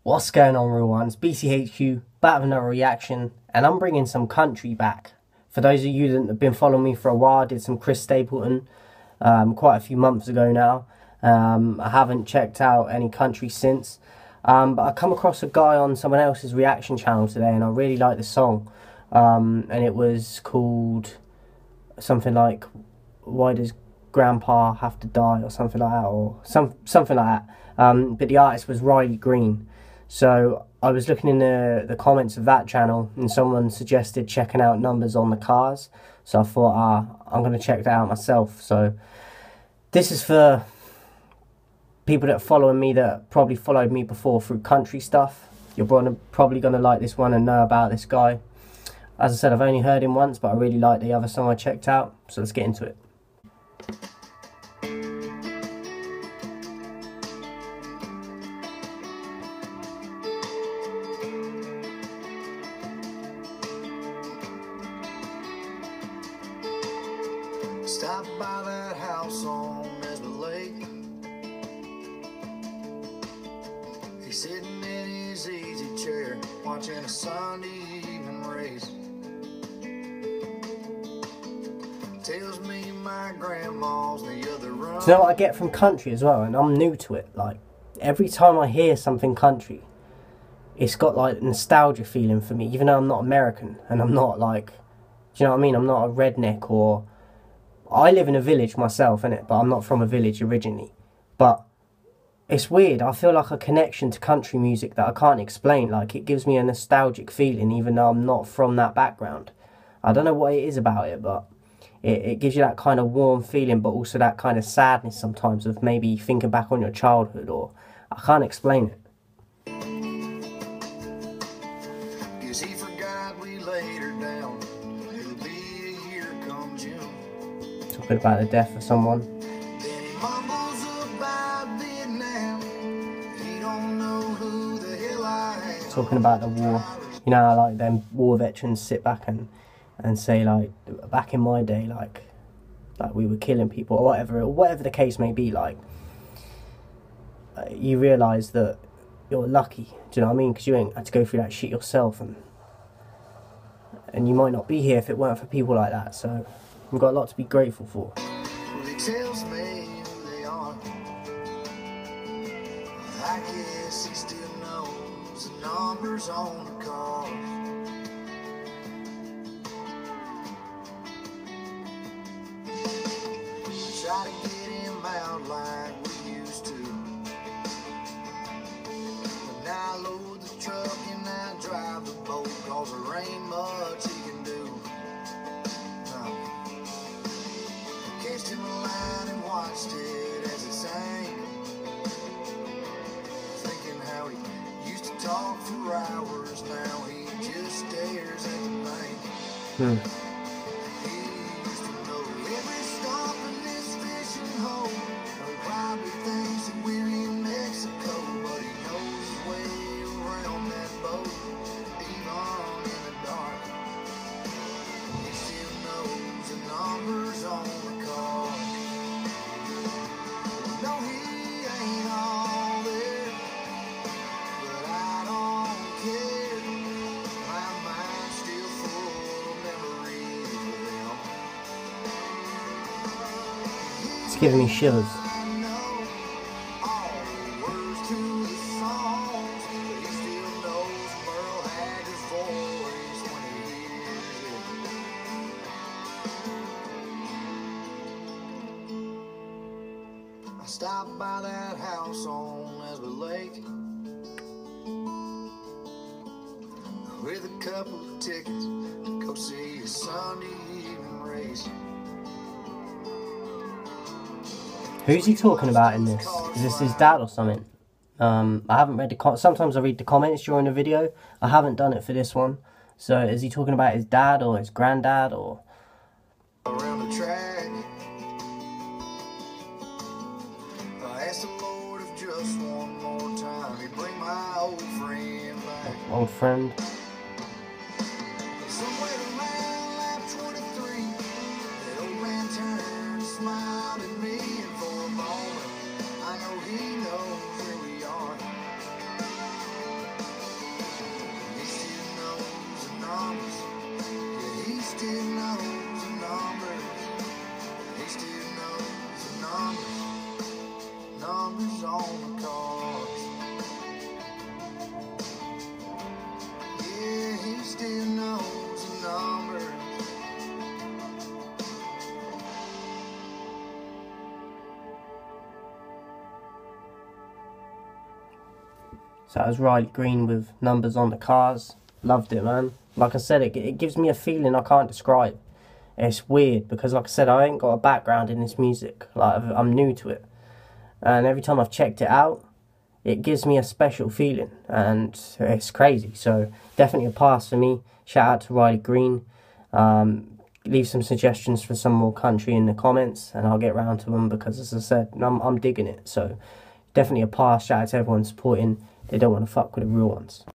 What's going on, real ones? BCHQ, back with another reaction, and I'm bringing some country back. For those of you that have been following me for a while, I did some Chris Stapleton quite a few months ago now. I haven't checked out any country since, but I come across a guy on someone else's reaction channel today, and I really like the song, and it was called something like "Why Does Grandpa Have to Die" or something like that, or something like that. But the artist was Riley Green. So I was looking in the comments of that channel, and someone suggested checking out numbers on the cars. So I thought, I'm going to check that out myself. So this is for people that are following me, that probably followed me before through country stuff. You're probably going to like this one and know about this guy. As I said, I've only heard him once, but I really like the other song I checked out. So let's get into it. Stop by that house on Nesbitt Lake. He's sitting in his easy chair, watching a Sunday evening race. Tells me my grandma's the other run. Do you know what I get from country as well? And I'm new to it. Like, every time I hear something country, it's got like nostalgia feeling for me, even though I'm not American and I'm not like, do you know what I mean? I'm not a redneck, or I live in a village myself, innit? But I'm not from a village originally. But it's weird. I feel like a connection to country music that I can't explain. Like, it gives me a nostalgic feeling, even though I'm not from that background. I don't know what it is about it, but it gives you that kind of warm feeling, but also that kind of sadness sometimes of maybe thinking back on your childhood, or I can't explain it. Guess he forgot we laid her down. It'll be a year come June. Talking about the death of someone. Then he mumbles about Vietnam. He don't know who the hell I am. Talking about the war. You know how like them war veterans sit back and say, like, back in my day, like we were killing people, or whatever the case may be. Like, you realise that you're lucky, do you know what I mean? Because you ain't had to go through that shit yourself, and you might not be here if it weren't for people like that. So we've got a lot to be grateful for. Well, he tells me who they are. I guess he still knows the numbers on the cars. Try to get him out like we used to. When I load the truck and I drive the boat, cause there ain't much he can do. No. Catched him a line and watched it as it sank, thinking how he used to talk for hours. Now he just stares at the bank. Probably thinks that we're in Mexico, but he knows his way around that boat, even in the dark. He still knows the numbers on the car. No, he ain't all there, but I don't care. My mind's still full of memories of them. It's giving me shivers. Stop by that house on Nesbitt Lake with a couple of tickets to go see a Sunday evening race. Who's he talking about in this? Is this his dad or something? I haven't read the sometimes I read the comments during the video. I haven't done it for this one. So is he talking about his dad or his granddad, or? Around the track, I asked the Lord if just one more time he'd bring my old friend back. Old friend. Somewhere around lap 23, that old man turned and smiled at me, and for a moment I know he knows where we are. So that was Riley Green with Numbers on the Cars. Loved it, man. Like I said, it gives me a feeling I can't describe. It's weird because, like I said, I ain't got a background in this music. Like, I'm new to it. And every time I've checked it out, it gives me a special feeling. And it's crazy. So definitely a pass for me. Shout out to Riley Green. Leave some suggestions for some more country in the comments, and I'll get round to them because, as I said, I'm digging it. So definitely a pass. Shout out to everyone supporting. They don't want to fuck with the real ones.